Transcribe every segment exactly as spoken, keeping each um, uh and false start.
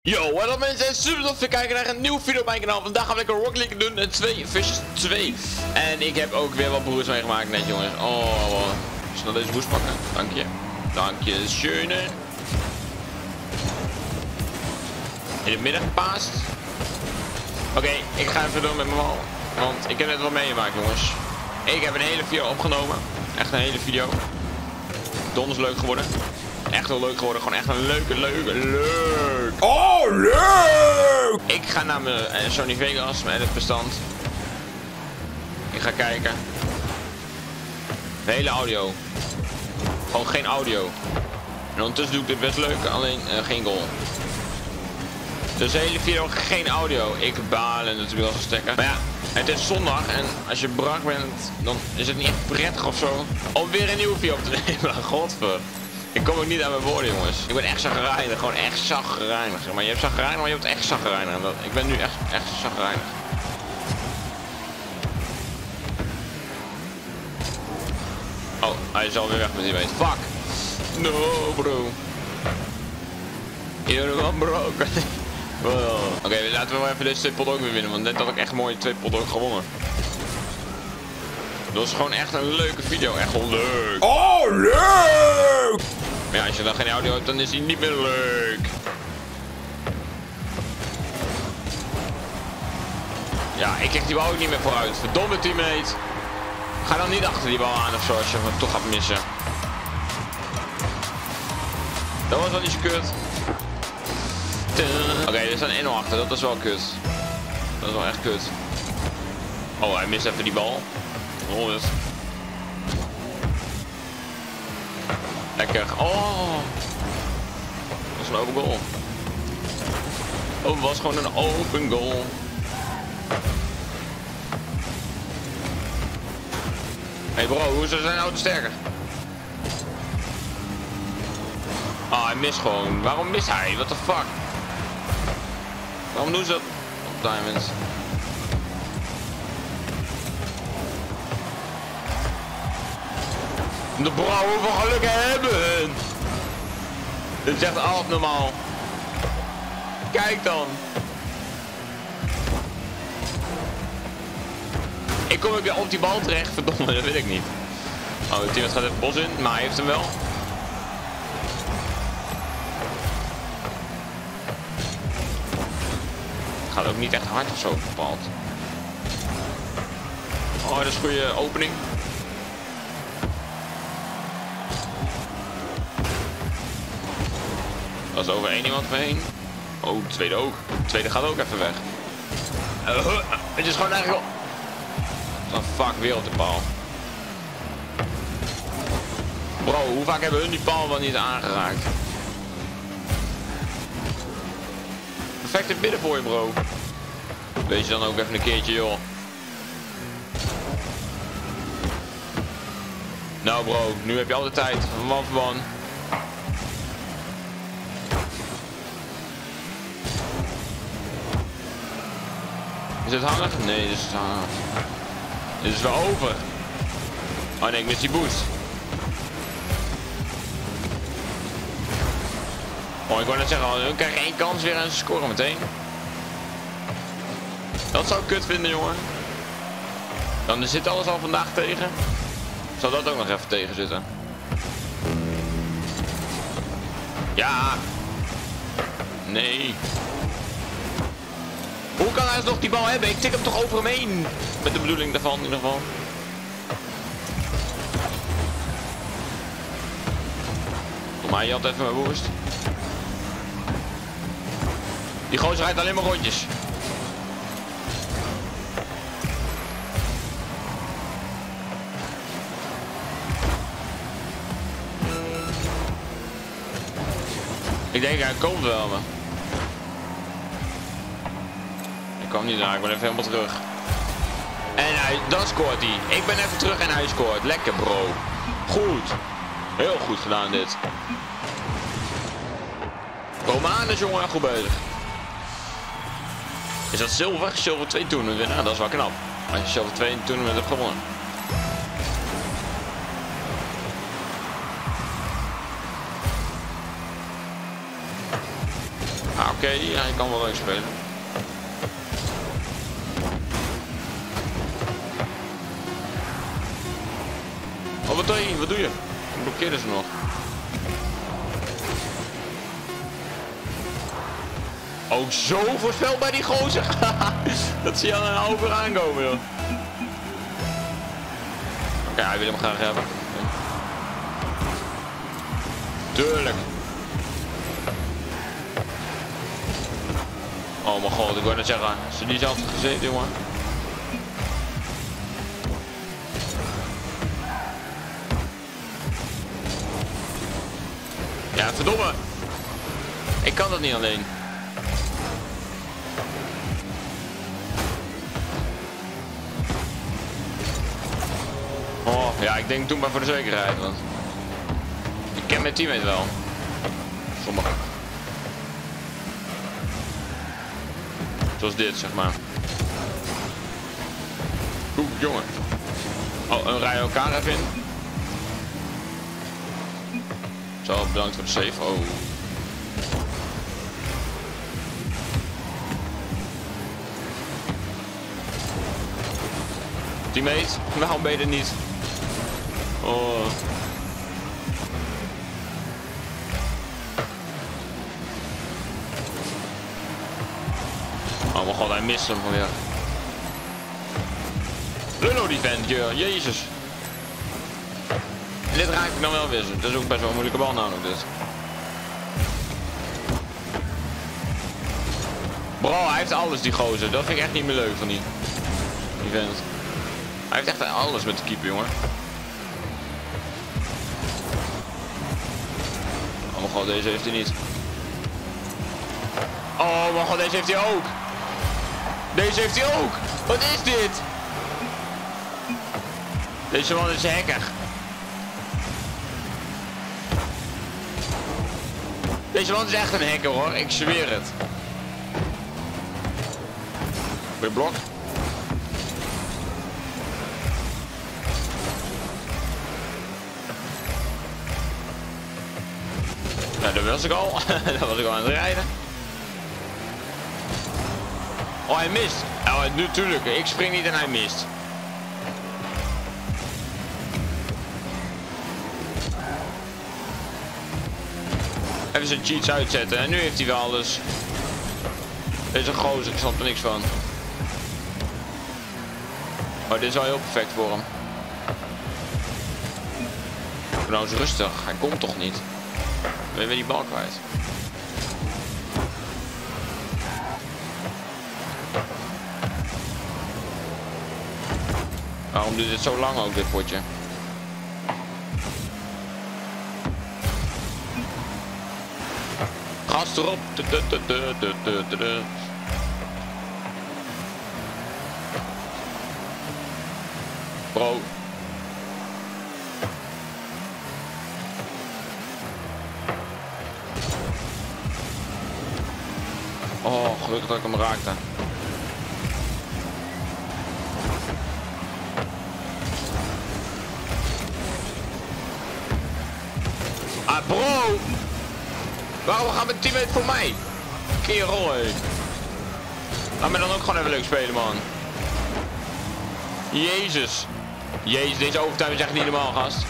Yo, wat up mensen, super tof te kijken naar een nieuwe video op mijn kanaal. Vandaag gaan we lekker Rocket League doen, en twee versus twee. En ik heb ook weer wat broers meegemaakt net, jongens. Oh, snel deze boost pakken. Dank je. Dank je, schöne. In het midden gepaast. Oké, okay, ik ga even door met mijn bal. Want ik heb net wat meegemaakt, jongens. Ik heb een hele video opgenomen. Echt een hele video. Donders leuk geworden. Echt wel leuk geworden. Gewoon echt een leuke, leuke, leuk. Oh, leuk! Ik ga naar mijn uh, Sony Vegas, mijn editbestand. Ik ga kijken. De hele audio. Gewoon geen audio. En ondertussen doe ik dit best leuk, alleen uh, geen goal. Dus de hele video geen audio. Ik baal en natuurlijk wel stekken. Maar ja, het is zondag en als je brak bent, dan is het niet echt prettig of zo om weer een nieuwe video op te nemen. Godver. Ik kom ook niet aan mijn woorden, jongens. Ik ben echt zagrijnig, gewoon echt zagrijnig. Maar je hebt zagrijnig, maar je hebt echt zagrijnig. Ik ben nu echt, echt zagrijnig. Oh, hij is alweer weg met die weet. Fuck. No, bro. You're one broke. Wow. Oké, okay, laten we wel even deze twee pot ook weer winnen. Want net had ik echt mooi twee pot ook gewonnen. Dat is gewoon echt een leuke video. Echt wel leuk. Oh, leuk! Maar ja, als je dan geen audio hebt, dan is hij niet meer leuk. Ja, ik krijg die bal ook niet meer vooruit. Verdomme teammate. Ga dan niet achter die bal aan of zo als je hem toch gaat missen. Dat was wel niet zo kut. Oké, okay, er staat een achter. Dat is wel kut. Dat is wel echt kut. Oh, hij mist even die bal. honderd. Lekker. Oh. Dat is een open goal. Oh, het was gewoon een open goal. Hey bro, hoe is zijn auto sterker? Ah, oh, hij mist gewoon. Waarom mist hij? What the fuck? Waarom doen ze dat op diamonds? De bro, hoeveel geluk hebben. Dit is echt abnormaal. Kijk dan. Ik kom ook weer op die bal terecht. Verdomme, dat weet ik niet. Oh, de team gaat even bos in, maar hij heeft hem wel. Gaat ook niet echt hard of zo bepaald. Oh, dat is een goede opening. Dat is over één iemand heen. Oh, de tweede ook. De tweede gaat ook even weg. Uh, het is gewoon eigenlijk wel... Oh, fuck, weer op de paal. Bro, hoe vaak hebben hun die paal wel niet aangeraakt? Perfecte bidden voor je, bro. Weet je dan ook even een keertje, joh. Nou, bro, nu heb je al de tijd. Van one for one. Is het hangen? Nee, dit is hangen. Dit is wel over. Oh nee, ik mis die boost. Oh, ik wou net zeggen, we krijgen één kans weer en ze scoren meteen. Dat zou ik kut vinden, jongen. Dan zit alles al vandaag tegen. Zal dat ook nog even tegen zitten? Ja. Nee. Hoe kan hij nog die bal hebben? Ik tik hem toch over hem heen. Met de bedoeling daarvan in ieder geval. Kom maar, je had even mijn boost. Die gozer rijdt alleen maar rondjes. Ik denk hij komt wel, maar ik kwam niet naar, ik ben even helemaal terug. En hij, dan scoort hij. Ik ben even terug en hij scoort. Lekker, bro. Goed. Heel goed gedaan dit. Romanus, jongen, goed bezig. Is dat zilver? Zilver twee toernooien winnen? Dat is wel knap. Als je zilver twee toernooien hebt gewonnen. Oké, ja, hij kan wel leuk spelen. Oh, wat doe je? Wat doe je? Ik blokkeerde ze nog. Oh, zo voorspelbaar die gozer. Dat zie je al een half uur aankomen, joh. Oké, okay, hij wil hem graag hebben. Tuurlijk. Oh mijn god, ik wou net zeggen. Ze die zelf gezeten, jongen. Ja, verdomme. Ik kan dat niet alleen. Oh, ja, ik denk doe maar voor de zekerheid, want ik ken mijn teammate wel. Sommige. Zoals dit, zeg maar. Oeh, jongen. Oh, een rij elkaar even in. Zo, bedankt voor de save. Oh. Teammate, waarom ben je er niet? Oh. Oh mijn god, hij mist hem alweer. Lullo die vent, jezus. En dit raak ik dan wel weer. Dat is ook best wel een moeilijke bal namelijk dit. Bro, hij heeft alles die gozer. Dat vind ik echt niet meer leuk van die, die vent. Hij heeft echt alles met de keeper, jongen. Oh mijn god, deze heeft hij niet. Oh mijn god, deze heeft hij ook. Deze heeft hij ook. Wat is dit? Deze man is een hacker. Deze man is echt een hacker, hoor. Ik zweer het. Weer blok. Nou, dat was ik al. Dat was ik al aan het rijden. Oh, hij mist. Oh, natuurlijk. Ik spring niet en hij mist. Even zijn cheats uitzetten. En nu heeft hij wel alles. Deze gozer, ik snap er niks van. Oh, dit is wel heel perfect voor hem. Nou eens rustig. Hij komt toch niet. Ben je weer die bal kwijt. Waarom duurt dit zo lang ook, dit potje? Gas erop. Bro. Oh, gelukkig dat ik hem raakte. Ah, bro! Waarom gaat mijn teammate voor mij? Kerel, hé. Laat me dan ook gewoon even leuk spelen, man. Jezus. Jezus, deze overtuiging is echt niet normaal, gast.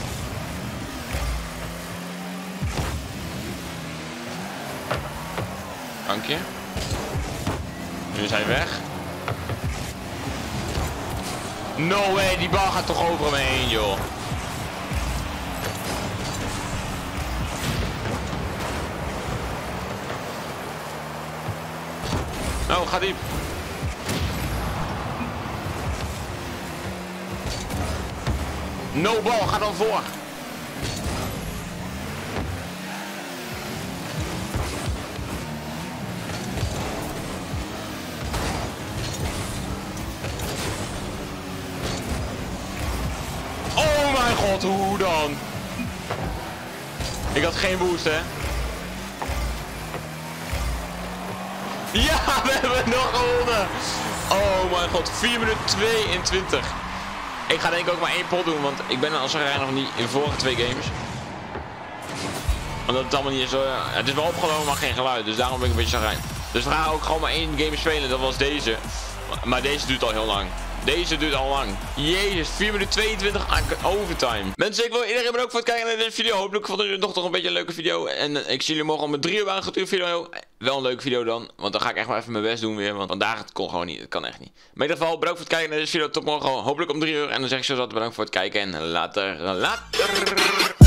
Dank je. Nu is hij weg. No way, die bal gaat toch over me heen, joh. Nou, ga diep. No bal, ga dan voor. Oh mijn god, hoe dan? Ik had geen boost, hè? Ja, we hebben nog gewonnen. Oh mijn god, vier minuten tweeëntwintig. Ik ga denk ik ook maar één pot doen, want ik ben als er nog niet in de vorige twee games. Omdat het allemaal niet zo. Ja, het is wel opgenomen, maar geen geluid, dus daarom ben ik een beetje chagrijnig. Dus we gaan ook gewoon maar één game spelen. Dat was deze. Maar deze duurt al heel lang. Deze duurt al lang. Jezus, vier minuten tweeëntwintig aan overtime. Mensen, ik wil iedereen bedanken voor het kijken naar deze video. Hopelijk vonden jullie nog toch een beetje een leuke video. En uh, ik zie jullie morgen om een drie uur aan een video. Wel een leuke video dan. Want dan ga ik echt maar even mijn best doen weer. Want vandaag het kon gewoon niet. Het kan echt niet. Maar in ieder geval, bedankt voor het kijken naar deze video. Tot morgen. Hopelijk om drie uur. En dan zeg ik zo dat bedankt voor het kijken. En later. Later.